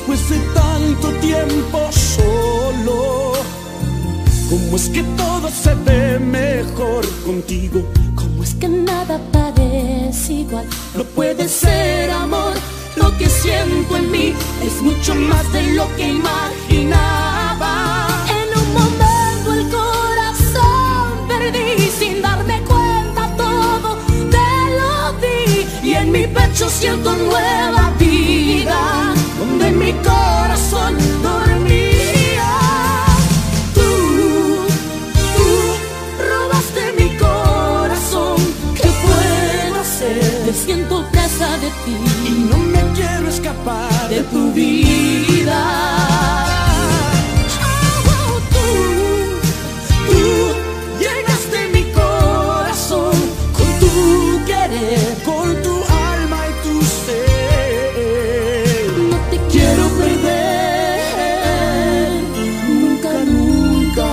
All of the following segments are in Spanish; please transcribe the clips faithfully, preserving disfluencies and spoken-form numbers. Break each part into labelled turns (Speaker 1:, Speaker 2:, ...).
Speaker 1: después de tanto tiempo solo. ¿Cómo es que todo se ve mejor contigo?
Speaker 2: ¿Cómo es que nada parece igual? No puede ser, amor, lo que siento en mí es mucho más de lo que imaginaba. En un momento el corazón perdí, sin darme cuenta todo te lo di. Y en mi pecho siento nueva vida, donde mi corazón dormía. Tú, tú robaste mi corazón. ¿Qué puedo hacer? Me siento presa de ti
Speaker 1: y no me quiero escapar
Speaker 2: de tu vida. Oh, tú, tú llenaste mi corazón con tu querer,
Speaker 1: con tu alma y tu ser.
Speaker 2: no te quiero perder nunca, nunca.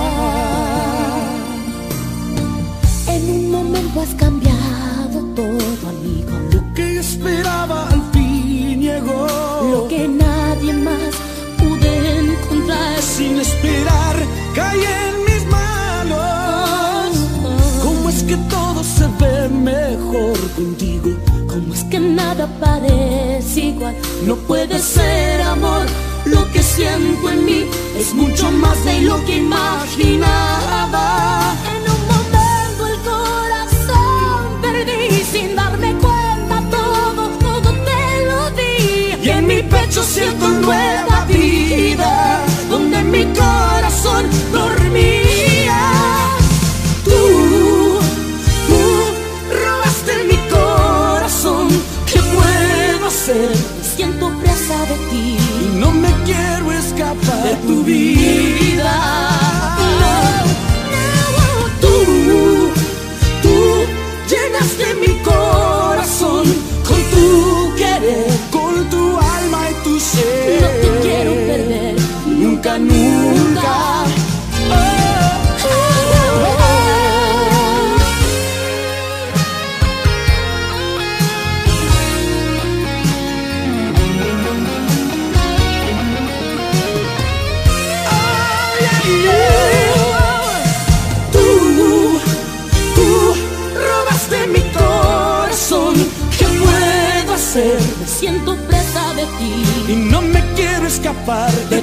Speaker 2: En un momento has cambiado todo, amigo.
Speaker 1: Lo que yo esperaba al fin llegó,
Speaker 2: Lo que nadie más pude encontrar.
Speaker 1: sin esperar caí en mis manos. ¿Cómo es que todo se ve mejor contigo?
Speaker 2: ¿Cómo es que nada parece igual? No puede ser, amor, lo que siento en mí es mucho más de lo que imaginaba. En un momento el corazón perdí, sin darme cuenta todo, todo te lo di. Y en mi pecho siento nueva vida, donde mi corazón dormía. Tú, tú robaste mi corazón. ¿Qué puedo hacer? Me siento presa de ti
Speaker 1: y no me quiero escapar
Speaker 2: de tu vida. No, no, tú, tú llenaste mi corazón con tu querer,
Speaker 1: con tu alma y tu ser.
Speaker 2: no te quiero perder
Speaker 1: nunca, nunca. Oh, oh, oh, oh. Tú, tú robaste mi corazón.
Speaker 2: ¿Qué puedo hacer? Me siento presa de ti
Speaker 1: y no me quiero escapar de